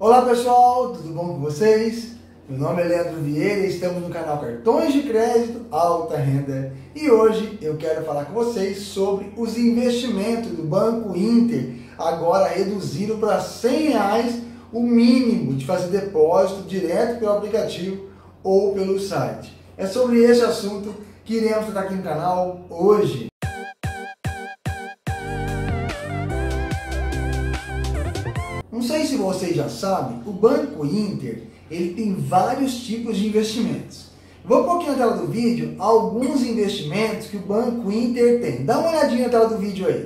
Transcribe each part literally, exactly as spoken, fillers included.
Olá pessoal, tudo bom com vocês? Meu nome é Leandro Vieira e estamos no canal Cartões de Crédito Alta Renda e hoje eu quero falar com vocês sobre os investimentos do Banco Inter, agora reduziram para cem reais o mínimo de fazer depósito direto pelo aplicativo ou pelo site. É sobre esse assunto que iremos tratar aqui no canal hoje. Não sei se vocês já sabem, o Banco Inter ele tem vários tipos de investimentos. Vou pôr aqui na tela do vídeo alguns investimentos que o Banco Inter tem. Dá uma olhadinha na tela do vídeo aí.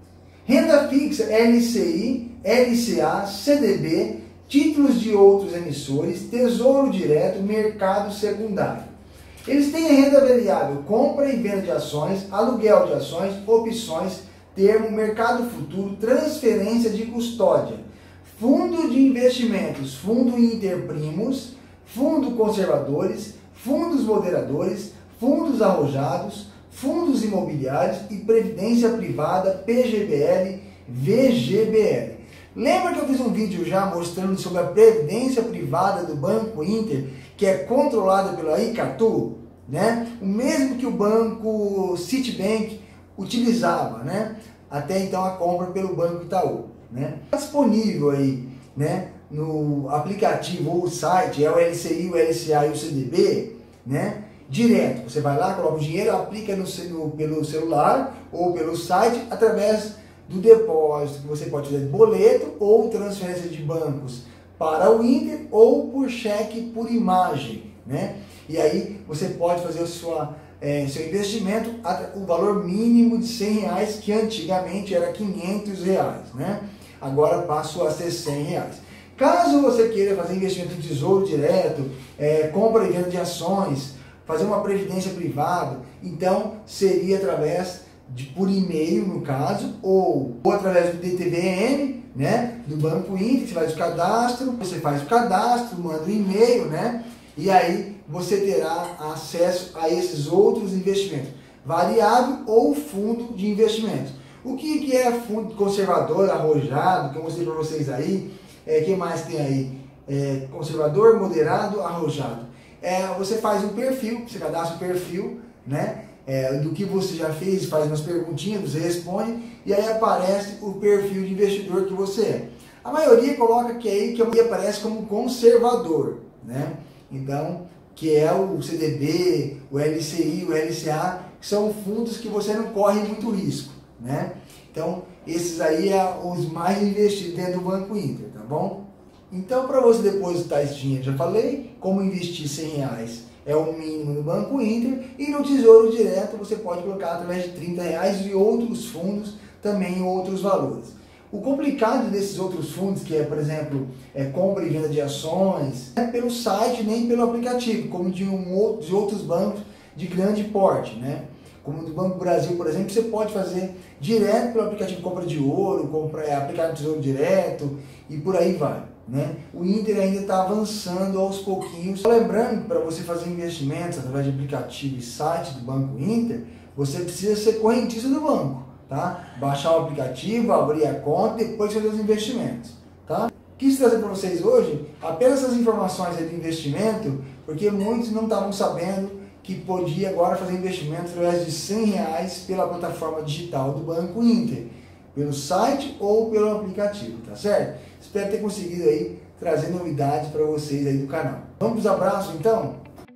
Renda fixa, L C I, L C A, C D B, títulos de outros emissores, tesouro direto, mercado secundário. Eles têm a renda variável, compra e venda de ações, aluguel de ações, opções, termo, mercado futuro, transferência de custódia. Fundo de investimentos, fundo interprimos, fundo conservadores, fundos moderadores, fundos arrojados, fundos imobiliários e previdência privada, P G B L, V G B L. Lembra que eu fiz um vídeo já mostrando sobre a previdência privada do Banco Inter, que é controlada pela Icatu, né? O mesmo que o banco Citibank utilizava, né? Até então a compra pelo Banco Itaú. Né? Está disponível aí, né, no aplicativo ou site, é o L C I, o L C A e o C D B, né, direto. Você vai lá, coloca o dinheiro, aplica no, no, pelo celular ou pelo site através do depósito, que você pode fazer boleto ou transferência de bancos para o Inter ou por cheque por imagem, né? E aí você pode fazer a sua, é, seu investimento, o valor mínimo de cem reais, que antigamente era quinhentos reais, né? Agora passou a ser cem reais. Caso você queira fazer investimento em tesouro direto, é, compra e venda de ações, fazer uma previdência privada, então seria através de por e-mail, no caso, ou, ou através do D T V M, né, do Banco Inter. Você faz o cadastro, você faz o cadastro, manda um e-mail, né, e aí você terá acesso a esses outros investimentos, variável ou fundo de investimento. O que, que é fundo conservador, arrojado, que eu mostrei para vocês aí, é, que mais tem aí? É, conservador, moderado, arrojado. É, você faz um perfil, você cadastra um perfil, né, é, do que você já fez, faz umas perguntinhas, você responde, e aí aparece o perfil de investidor que você é. A maioria coloca que aí que aparece como conservador, né? Então, que é o C D B, o L C I, o L C A, que são fundos que você não corre muito risco, né? Então, esses aí são os mais investidos dentro do Banco Inter, tá bom? Então, para você depositar esse dinheiro, já falei, como investir cem reais é o mínimo no Banco Inter, e no Tesouro Direto você pode colocar através de trinta reais e outros fundos também outros valores. O complicado desses outros fundos, que é, por exemplo, é compra e venda de ações, não é pelo site nem pelo aplicativo, como de, um, de outros bancos de grande porte, né? Como do Banco Brasil, por exemplo, você pode fazer direto pelo aplicativo compra de ouro, compra, é, aplicar no Tesouro Direto e por aí vai, né? O Inter ainda está avançando aos pouquinhos. Lembrando, para você fazer investimentos através de aplicativo e site do Banco Inter, você precisa ser correntista do banco, tá? Baixar o aplicativo, abrir a conta e depois fazer os investimentos, tá? Quis trazer para vocês hoje apenas essas informações aí de investimento, porque muitos não estavam sabendo que podia agora fazer investimento através de cem reais pela plataforma digital do Banco Inter, pelo site ou pelo aplicativo, tá certo? Espero ter conseguido aí trazer novidades para vocês aí do canal. Vamos para os abraços então?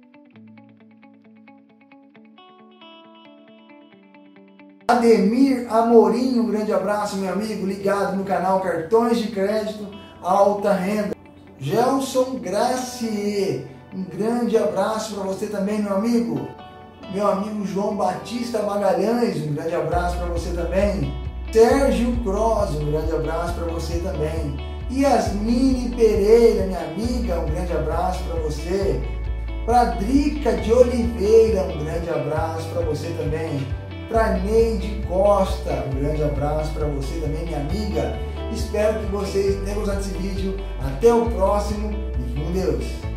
Ademir Amorim, um grande abraço, meu amigo, ligado no canal Cartões de Crédito Alta Renda. Gelson Gracier, um grande abraço para você também, meu amigo. Meu amigo João Batista Magalhães, um grande abraço para você também. Sérgio Cross, um grande abraço para você também. Yasmine Pereira, minha amiga, um grande abraço para você. Pradrica de Oliveira, um grande abraço para você também. Para Neide Costa, um grande abraço para você também, minha amiga. Espero que vocês tenham gostado desse vídeo. Até o próximo e com Deus.